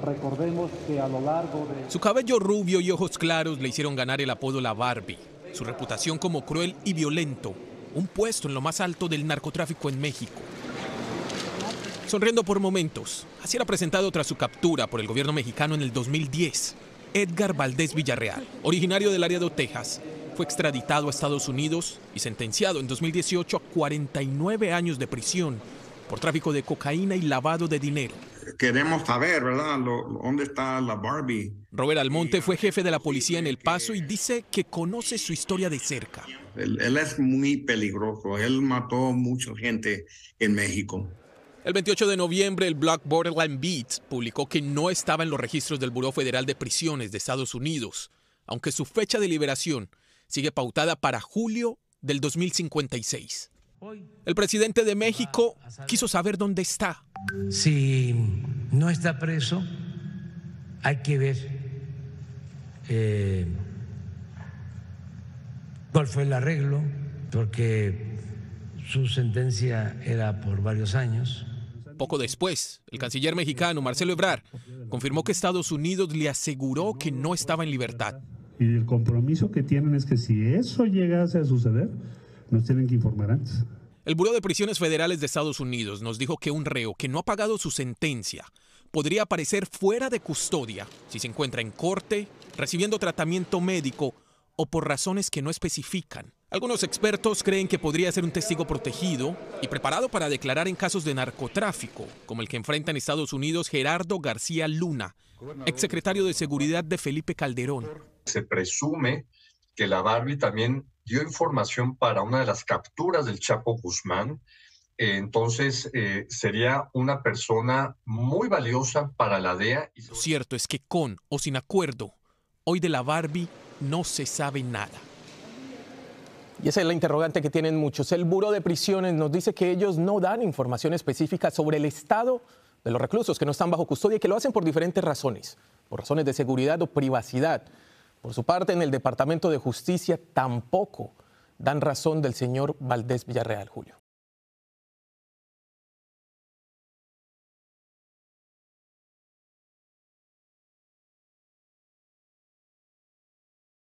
Recordemos que a lo largo de... Su cabello rubio y ojos claros le hicieron ganar el apodo La Barbie. Su reputación como cruel y violento, un puesto en lo más alto del narcotráfico en México. Sonriendo por momentos, así era presentado tras su captura por el gobierno mexicano en el 2010. Edgar Valdez Villarreal, originario del Laredo, Texas, fue extraditado a Estados Unidos y sentenciado en 2018 a 49 años de prisión por tráfico de cocaína y lavado de dinero. Queremos saber, ¿verdad?, dónde está la Barbie. Robert Almonte fue jefe de la policía en El Paso y dice que conoce su historia de cerca. Él es muy peligroso. Él mató mucha gente en México. El 28 de noviembre, el blog Borderline Beat publicó que no estaba en los registros del Buró Federal de Prisiones de Estados Unidos, aunque su fecha de liberación sigue pautada para julio del 2056. El presidente de México quiso saber dónde está. Si no está preso, hay que ver cuál fue el arreglo, porque su sentencia era por varios años. Poco después, el canciller mexicano Marcelo Ebrard confirmó que Estados Unidos le aseguró que no estaba en libertad. Y el compromiso que tienen es que si eso llegase a suceder, nos tienen que informar antes. El Buró de Prisiones Federales de Estados Unidos nos dijo que un reo que no ha pagado su sentencia podría aparecer fuera de custodia si se encuentra en corte, recibiendo tratamiento médico o por razones que no especifican. Algunos expertos creen que podría ser un testigo protegido y preparado para declarar en casos de narcotráfico, como el que enfrenta en Estados Unidos Gerardo García Luna, exsecretario de Seguridad de Felipe Calderón. Se presume que la Barbie también dio información para una de las capturas del Chapo Guzmán. Entonces, sería una persona muy valiosa para la DEA. Lo cierto es que con o sin acuerdo, hoy de la Barbie no se sabe nada. Y esa es la interrogante que tienen muchos. El Buró de Prisiones nos dice que ellos no dan información específica sobre el estado de los reclusos que no están bajo custodia y que lo hacen por diferentes razones, por razones de seguridad o privacidad. Por su parte, en el Departamento de Justicia tampoco dan razón del señor Valdez Villarreal, Julio.